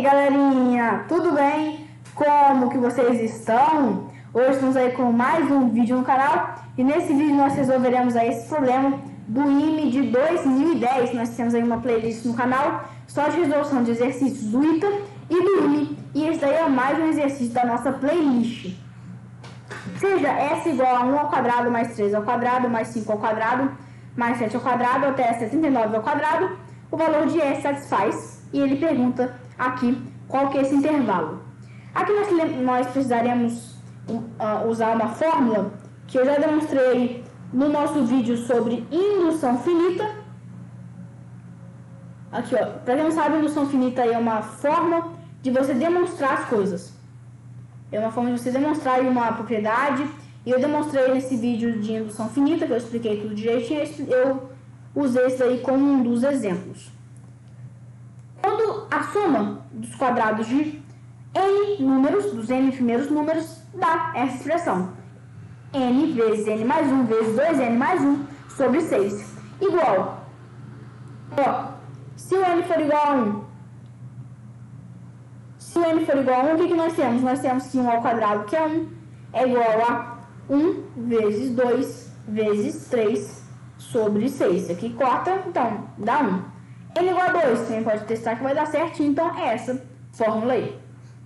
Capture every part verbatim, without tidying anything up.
galerinha, tudo bem? Como que vocês estão? Hoje estamos aí com mais um vídeo no canal e nesse vídeo nós resolveremos aí esse problema do I M E de dois mil e dez. Nós temos aí uma playlist no canal só de resolução de exercícios do I T A e do I M E, e esse daí é mais um exercício da nossa playlist. Seja S igual a um ao quadrado mais três ao quadrado mais cinco ao quadrado mais sete ao quadrado até setenta e nove ao quadrado, o valor de S satisfaz, e ele pergunta aqui qual que é esse intervalo. Aqui nós, nós precisaremos uh, usar uma fórmula que eu já demonstrei no nosso vídeo sobre indução finita. Aqui, ó, para quem não sabe, indução finita é uma forma de você demonstrar as coisas. É uma forma de você demonstrar uma propriedade, e eu demonstrei nesse vídeo de indução finita, que eu expliquei tudo direitinho, eu usei isso aí como um dos exemplos. Quando a soma dos quadrados de n números, dos n primeiros números, dá essa expressão. N vezes n mais um vezes dois n mais um sobre seis. Igual. Ó, se o n for igual a um, se o n for igual a um, o que, que nós temos? Nós temos que um ao quadrado, que é um, é igual a um vezes dois vezes três sobre seis. Aqui corta, então dá um. N igual a dois, também pode testar que vai dar certinho, então é essa fórmula aí.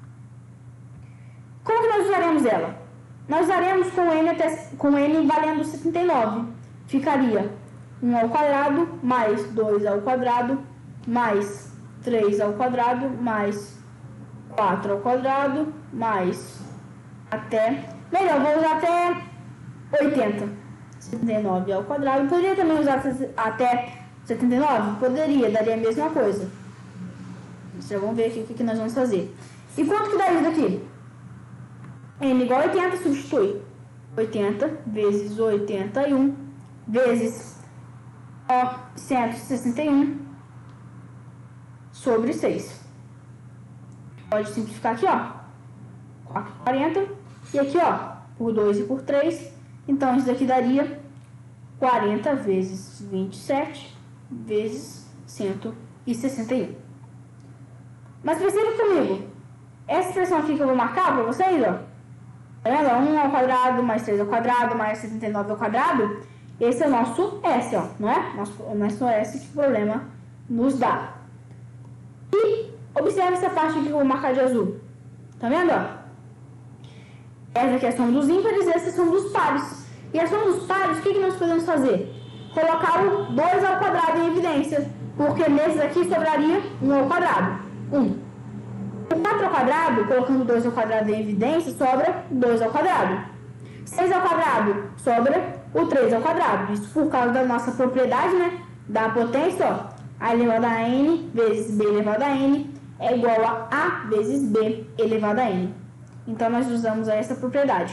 Como que nós usaremos ela? Nós usaremos com n, até, com n valendo setenta e nove. Ficaria um ao quadrado mais dois ao quadrado mais três ao quadrado mais quatro ao quadrado mais até... Melhor, vou usar até oitenta. setenta e nove ao quadrado. Poderia também usar até setenta e nove? Poderia, daria a mesma coisa. Já vamos ver aqui o que nós vamos fazer. E quanto que dá isso daqui? N igual a oitenta, substitui. oitenta vezes oitenta e um vezes ó, cento e sessenta e um sobre seis. Pode simplificar aqui, ó. quarenta. E aqui, ó, por dois e por três. Então, isso daqui daria quarenta vezes vinte e sete vezes cento e sessenta e um. Mas perceba comigo. Essa expressão aqui que eu vou marcar para vocês, ó. Tá vendo? um ao quadrado mais três ao quadrado mais setenta e nove ao quadrado. Esse é o nosso S, ó. Não é? Nosso, o nosso S que o problema nos dá. E observe essa parte aqui que eu vou marcar de azul. Tá vendo, ó? Essa aqui é a soma dos ímpares e essa é a soma dos pares. E a soma dos pares, o que, que nós podemos fazer? Colocar o dois ao quadrado em evidência, porque nesses aqui sobraria um ao quadrado. um. O quatro ao quadrado, colocando dois ao quadrado em evidência, sobra dois ao quadrado. seis ao quadrado, sobra o três ao quadrado. Isso por causa da nossa propriedade, né? Da potência, ó. A elevado a n vezes b elevado a n é igual a a vezes b elevado a n. Então, nós usamos essa propriedade.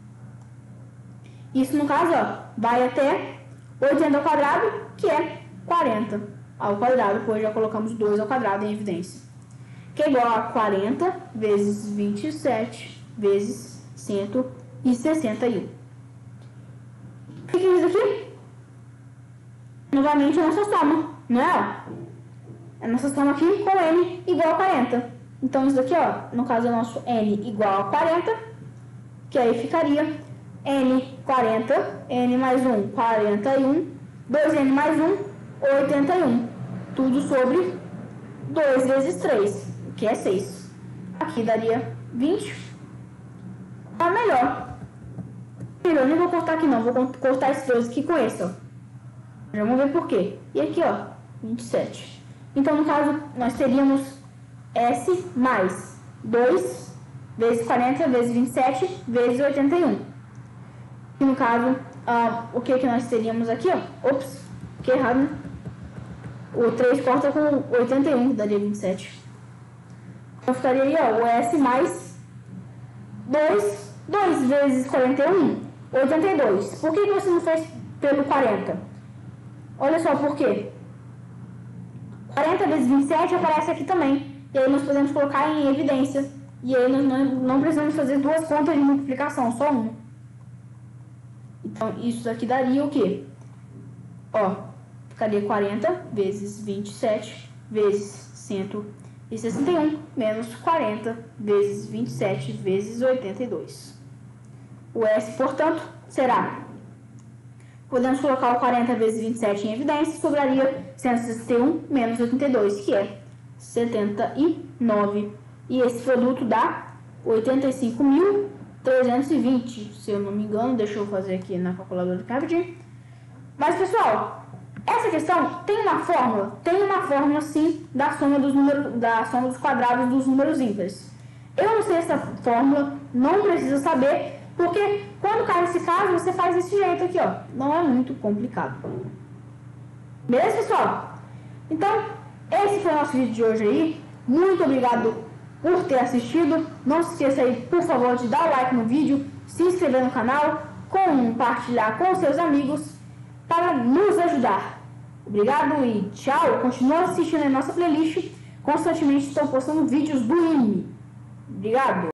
Isso, no caso, ó, vai até oitenta ao quadrado, que é quarenta ao quadrado, pois já colocamos dois ao quadrado em evidência. Que é igual a quarenta vezes vinte e sete vezes cento e sessenta e um. O que é isso aqui? Novamente, a nossa soma, não é? A nossa soma aqui com n igual a quarenta. Então, isso daqui, ó, no caso é o nosso n igual a quarenta, que aí ficaria n quarenta, n mais um, quarenta e um, dois n mais um, oitenta e um. Tudo sobre dois vezes três, que é seis. Aqui daria vinte. Tá melhor. Melhor, nem vou cortar aqui não, vou cortar esse dois aqui com esse, ó. Já vamos ver por quê. E aqui, ó, vinte e sete. Então, no caso, nós teríamos S mais dois vezes quarenta vezes vinte e sete vezes oitenta e um. E no caso, uh, o que que nós teríamos aqui, ó? Ops, que errado, né? O três corta com oitenta e um, que daria vinte e sete. Então ficaria aí, ó, o S mais dois, dois vezes quarenta e um, oitenta e dois. Por que que você não fez pelo quarenta? Olha só por quê. quarenta vezes vinte e sete aparece aqui também. E aí nós podemos colocar em evidência. E aí nós não, não precisamos fazer duas contas de multiplicação, só uma. Então, isso aqui daria o quê? Ó, ficaria quarenta vezes vinte e sete vezes cento e sessenta e um menos quarenta vezes vinte e sete vezes oitenta e dois. O S, portanto, será... Podemos colocar o quarenta vezes vinte e sete em evidência, sobraria cento e sessenta e um menos oitenta e dois, que é setenta e nove. E esse produto dá oitenta e cinco mil trezentos e vinte, se eu não me engano. Deixa eu fazer aqui na calculadora rapidinho. Mas, pessoal, essa questão tem uma fórmula? Tem uma fórmula, sim, da soma dos, números, da soma dos quadrados dos números ímpares. Eu não sei essa fórmula, não precisa saber, porque quando cai nesse caso, você faz desse jeito aqui, ó. Não é muito complicado. Beleza, pessoal? Então, esse foi o nosso vídeo de hoje aí. Muito obrigado por ter assistido. Não se esqueça aí, por favor, de dar o like no vídeo, se inscrever no canal, compartilhar com seus amigos para nos ajudar. Obrigado e tchau. Continua assistindo a nossa playlist. Constantemente estou postando vídeos do I M E. Obrigado.